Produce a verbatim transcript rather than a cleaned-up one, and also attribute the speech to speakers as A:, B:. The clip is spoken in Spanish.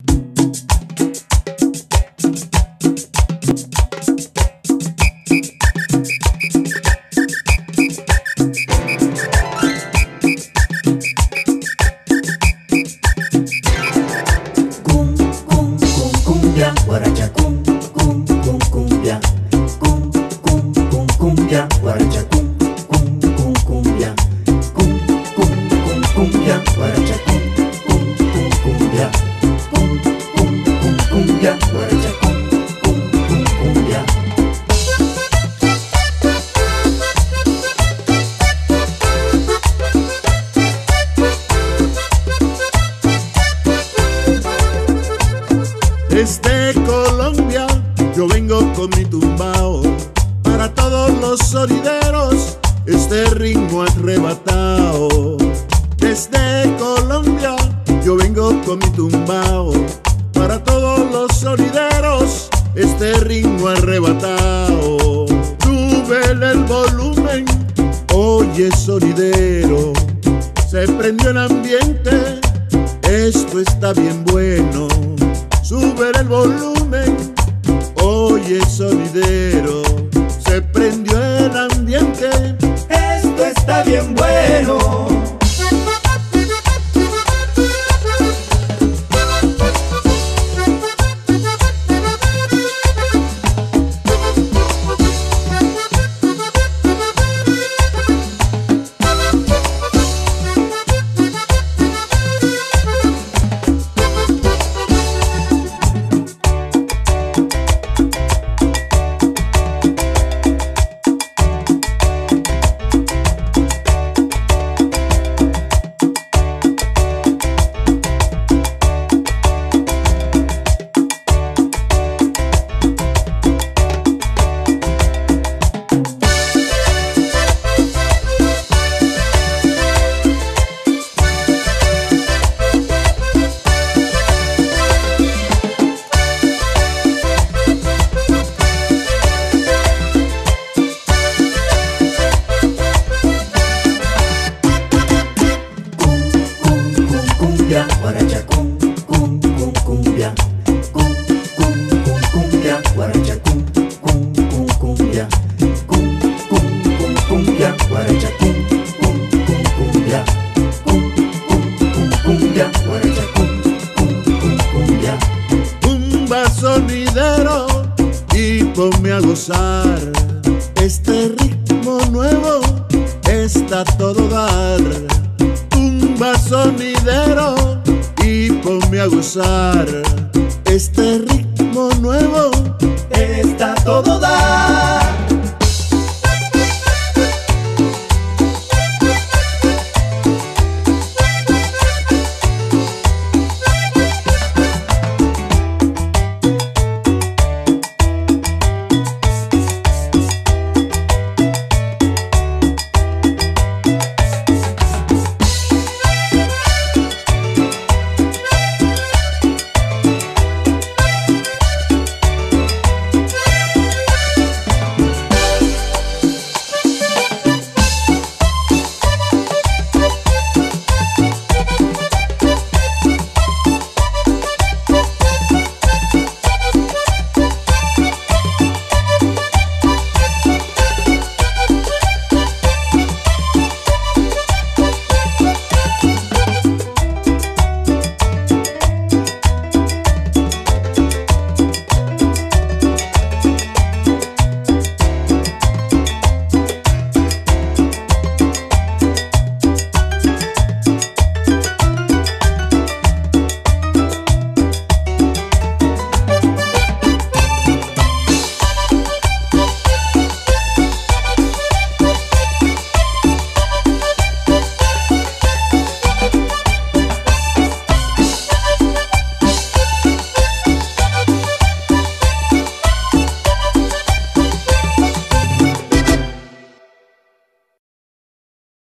A: Desde Colombia yo vengo con mi tumbao para todos los sonideros, este ritmo arrebatado. Desde Colombia yo vengo con mi tumbao para todos los sonideros, este ritmo arrebatado. Súbele el volumen, oye sonidero, se prendió el ambiente, esto está bien bueno. Sube el volumen, oye sonidero, se prendió el ambiente,
B: esto está bien bueno. Guaracha, cum, cum, cum, cumbia, cum, cum, cum, cumbia, guaracha, cum, cum, cum, cumbia, cum, cum, cum, cumbia, guaracha, cum, cum, cum, cumbia, cum, cum, cum, cumbia, guaracha, cum, cum, cum, cumbia.
A: Tumba sonidero y ponme a gozar, este ritmo nuevo está a todo dar. Tumba sonidero y ponme a gozar, este ritmo nuevo
B: está todo